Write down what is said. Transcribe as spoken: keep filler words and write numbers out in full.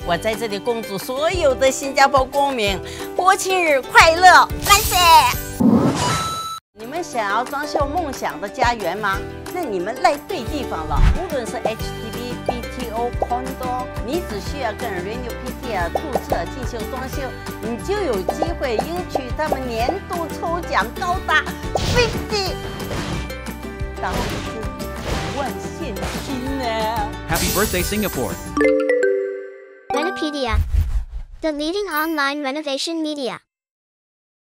我在这里恭祝所有的新加坡公民国庆日快乐，万岁！你们想要装修梦想的家园吗？那你们来对地方了。无论是 H D B、B T O、Condo， 你只需要跟 Renew P T 啊注册进行装修，你就有机会赢取他们年度抽奖高达五十，当然是万现金呢。 Happy birthday, Singapore! Renopedia, the leading online renovation media.